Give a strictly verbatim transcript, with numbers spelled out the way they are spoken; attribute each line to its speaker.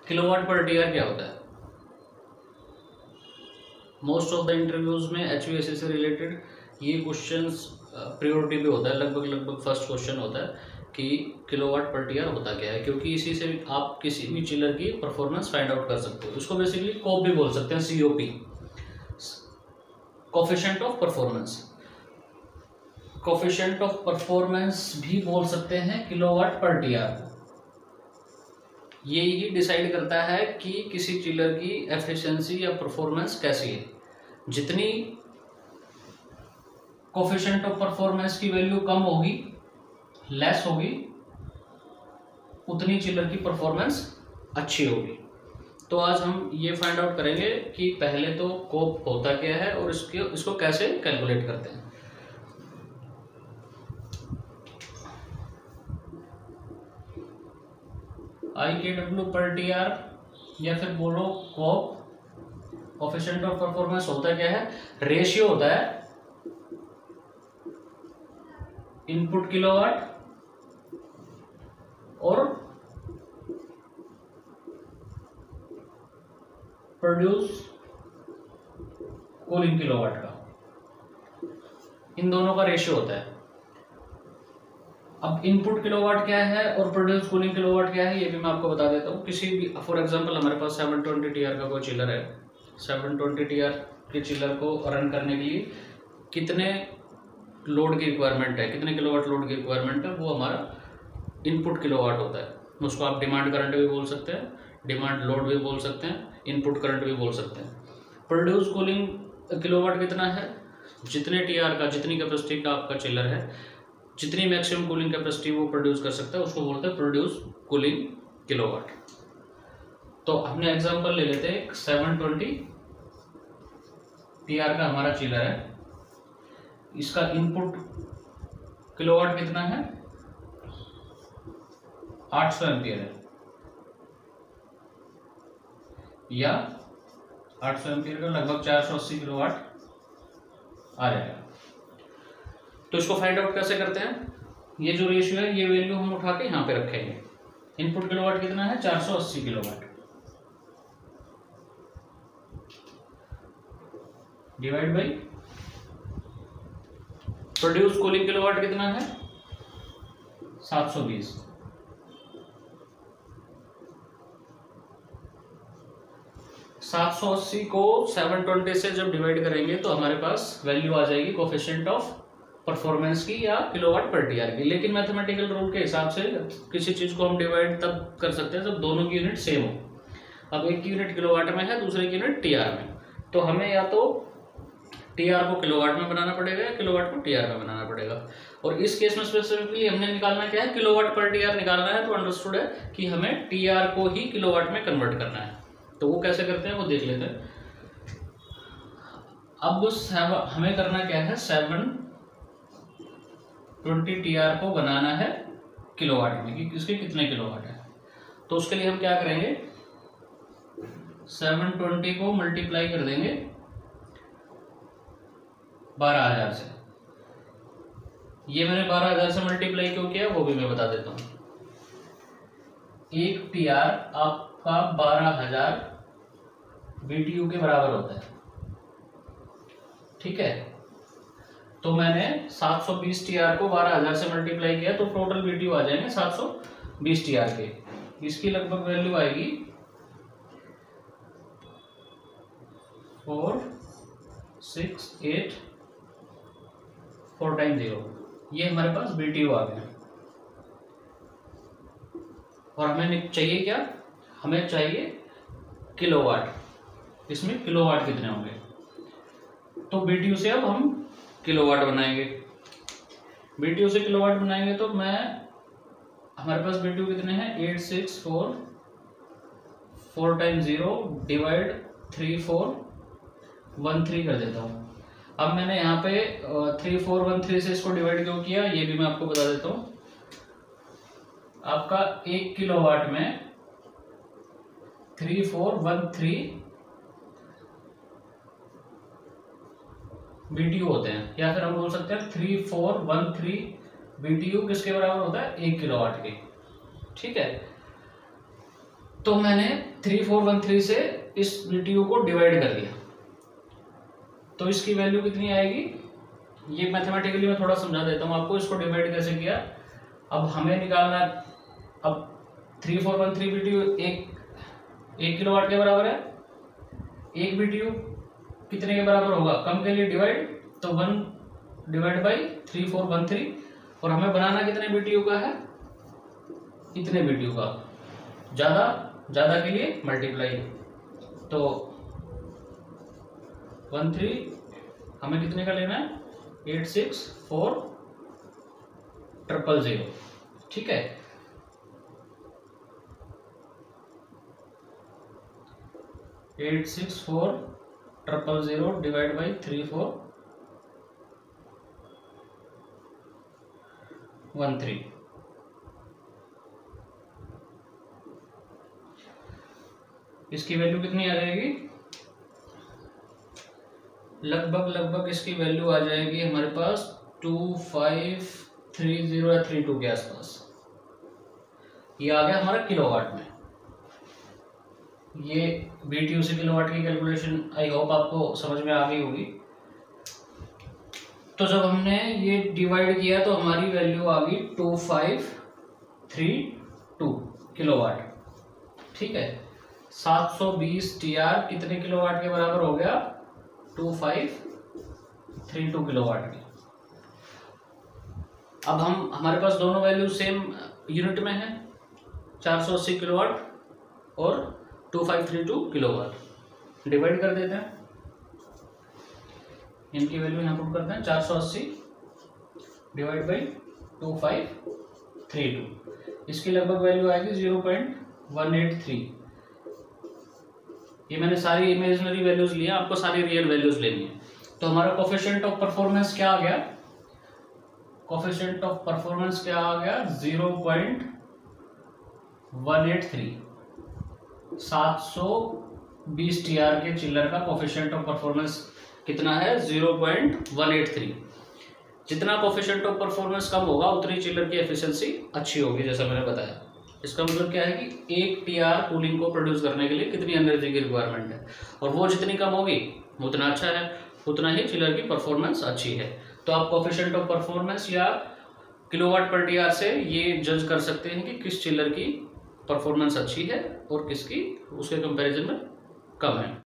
Speaker 1: Kilowatt पर T R क्या होता है? मोस्ट ऑफ द इंटरव्यूज में एचवीएसी से रिलेटेड ये क्वेश्चंस प्रायोरिटी पे होता है, लगभग लगभग फर्स्ट क्वेश्चन होता है कि किलोवाट पर टी आर होता क्या है, क्योंकि इसी से आप किसी भी चिलर की परफॉर्मेंस फाइंड आउट कर सकते हो। इसको बेसिकली कोप भी बोल सकते हैं, COP, coefficient of performance, coefficient of performance भी बोल सकते हैं किलोवाट पर टी आर। ये ही डिसाइड करता है कि किसी चिलर की एफिशिएंसी या परफॉर्मेंस कैसी है। जितनी कोफिशिएंट ऑफ परफॉर्मेंस की वैल्यू कम होगी, लेस होगी, उतनी चिलर की परफॉर्मेंस अच्छी होगी। तो आज हम ये फाइंड आउट करेंगे कि पहले तो कोप होता क्या है और इसके इसको कैसे कैलकुलेट करते हैं। आई के डब्ल्यू पर टी आर या फिर बोलो कोप, कोफिशिएंट ऑफ परफॉर्मेंस होता क्या है? रेशियो होता है इनपुट किलोवाट और प्रोड्यूस कूलिंग किलोवाट का, इन दोनों का रेशियो होता है। अब इनपुट किलोवाट क्या है और प्रोड्यूस कूलिंग किलोवाट क्या है, ये भी मैं आपको बता देता हूँ। किसी भी, फॉर एग्जांपल हमारे पास सेवन ट्वेंटी टी आर का कोई चिलर है, सेवन ट्वेंटी टी आर के चिलर को रन करने के लिए कितने लोड की रिक्वायरमेंट है, कितने किलोवाट लोड की रिक्वायरमेंट है, वो हमारा इनपुट किलोवाट होता है। उसको आप डिमांड करंट भी बोल सकते हैं, डिमांड लोड भी बोल सकते हैं, इनपुट करंट भी बोल सकते हैं। प्रोड्यूस कूलिंग किलोवाट कितना है? जितने टी आर का, जितनी कैपेसिटी का आपका चिलर है, जितनी मैक्सिमम कूलिंग कैपेसिटी वो प्रोड्यूस कर सकता है, उसको बोलते हैं प्रोड्यूस कूलिंग किलोवाट। तो अपने एग्जांपल ले लेते हैं, सेवन ट्वेंटी टी आर का हमारा चिलर है, इसका इनपुट किलोवाट कितना है? आठ सौ एम्पियर है, या आठ सौ एम्पियर का लगभग चार सौ अस्सी किलोवाट आ जाएगा। तो इसको फाइंड आउट कैसे करते हैं? ये जो रेशियो है, ये वैल्यू हम उठा के यहाँ पे रखेंगे। इनपुट किलोवाट कितना है? चार सौ अस्सी kilowatt divide by produce cooling kilowatt कितना है? सात सौ बीस। सात सौ अस्सी को सेवन ट्वेंटी से जब डिवाइड करेंगे तो हमारे पास वैल्यू आ जाएगी कोफिशिएंट ऑफ परफॉर्मेंस की या किलोवाट पर टी आर की। लेकिन मैथमेटिकल रूल के हिसाब से किसी चीज को हम डिवाइड तब कर सकते हैं जब दोनों की यूनिट सेम हो। अब एक की यूनिट किलोवाट में है, दूसरे की यूनिट टी आर में, तो हमें या तो टी आर को किलोवाट में बनाना पड़ेगा या किलोवाट को टी आर में बनाना पड़ेगा। और इस केस में स्पेसिफिकली हमने निकालना क्या है? किलोवाट पर टी आर निकालना है। तो अंडरस्टूड है कि हमें टी आर को ही किलोवाट में कन्वर्ट करना है। तो वो कैसे करते हैं वो देख लेते हैं। अब हमें करना क्या है? सेवन ट्वेंटी टी आर को बनाना है किलोवाट में कि इसके कितने किलोवाट है। तो उसके लिए हम क्या करेंगे? सेवन ट्वेंटी को मल्टीप्लाई कर देंगे बारह हजार से। ये मैंने बारह हजार से मल्टीप्लाई क्यों किया वो भी मैं बता देता हूँ। एक टी आर आपका बारह हजार बीटीयू के बराबर होता है, ठीक है। तो मैंने सात सौ बीस टी आर को बारह हजार से मल्टीप्लाई किया तो टोटल बीटीयू आ जाएंगे सात सौ बीस टी आर के। इसकी लगभग वैल्यू आएगी four six eight four time zero. ये हमारे पास बीटीयू आ गया। और हमें चाहिए क्या? हमें चाहिए किलोवाट। इसमें किलोवाट कितने होंगे? तो बीटीयू से अब हम किलोवाट बनाएंगे। बीटीयू से किलोवाट बनाएंगे तो मैं हमारे पास बीटीयू कितने हैं? Eight six four four time zero divide three four one three कर देता हूँ। अब मैंने यहाँ पे थ्री फोर वन थ्री से इसको डिवाइड क्यों किया ये भी मैं आपको बता देता हूँ। आपका एक किलोवाट में three four one three BTU होते हैं, या फिर हम बोल सकते हैं three four one three BTU किसके बराबर होता है? एक किलोवाट के, ठीक है। तो मैंने थ्री फोर वन थ्री से इस बीटीयू को डिवाइड कर दिया, तो इसकी वैल्यू कितनी आएगी, ये मैथमेटिकली मैं थोड़ा समझा देता हूँ आपको, इसको डिवाइड कैसे किया। अब हमें निकालना, अब three four one three BTU एक एक किलो वाट के बराबर है, एक बीटीयू कितने के बराबर होगा, कम के लिए डिवाइड, तो one divide by three four one three, और हमें बनाना कितने बीटीयू का है, इतने बीटीयू का, ज़्यादा ज़्यादा के लिए मल्टीप्लाई, तो वन थ्री हमें कितने का लेना है, eight six four triple zero, ठीक है। Eight six four triple zero divide by three four one three, इसकी वैल्यू कितनी आ जाएगी, लगभग लगभग इसकी वैल्यू आ जाएगी हमारे पास टू फाइव थ्री जीरो या थ्री टू के आसपास। ये आ गया हमारा किलोवाट में। ये बीटीयू से किलोवाट की कैलकुलेशन आई होप आपको समझ में आ गई होगी। तो जब हमने ये डिवाइड किया तो हमारी वैल्यू आ गई two five three two kilowatt, ठीक है। सात सौ बीस टी आर कितने किलोवाट के बराबर हो गया, two five three two kilowatt की। अब हम हमारे पास दोनों वैल्यू सेम यूनिट में है, चार सौ अस्सी किलोवाट और two five three two kilowatt, divide कर देते हैं, इनकी वैल्यू यहाँ पुट करते हैं, चार सौ अस्सी divide by two five three two, इसकी लगभग वैल्यू आएगी zero point one eight three. ये मैंने सारी इमेजिनरी वैल्यूज लिए, आपको सारी रियल वैल्यूज लेनी है। तो हमारा कोफिशिएंट ऑफ परफॉर्मेंस क्या आ गया, कोफिशिएंट ऑफ परफॉर्मेंस क्या आ गया, zero point one eight three. सात सौ बीस टी आर के चिल्लर का कोफिशिएंट ऑफ परफॉर्मेंस कितना है, zero point one eight three. जितना कोफिशिएंट ऑफ परफॉर्मेंस कम होगा उतनी चिल्लर की एफिशिएंसी अच्छी होगी, जैसा मैंने बताया। इसका मतलब क्या है कि एक टीआर कूलिंग को प्रोड्यूस करने के लिए कितनी एनर्जी की रिक्वायरमेंट है, और वो जितनी कम होगी उतना अच्छा है, उतना ही चिलर की परफॉर्मेंस अच्छी है। तो आप कोफिशिएंट ऑफ परफॉर्मेंस या किलोवाट पर टीआर से ये जज कर सकते हैं कि किस चिलर की परफॉर्मेंस अच्छी है और किसकी उसके कंपैरिजन में कम है।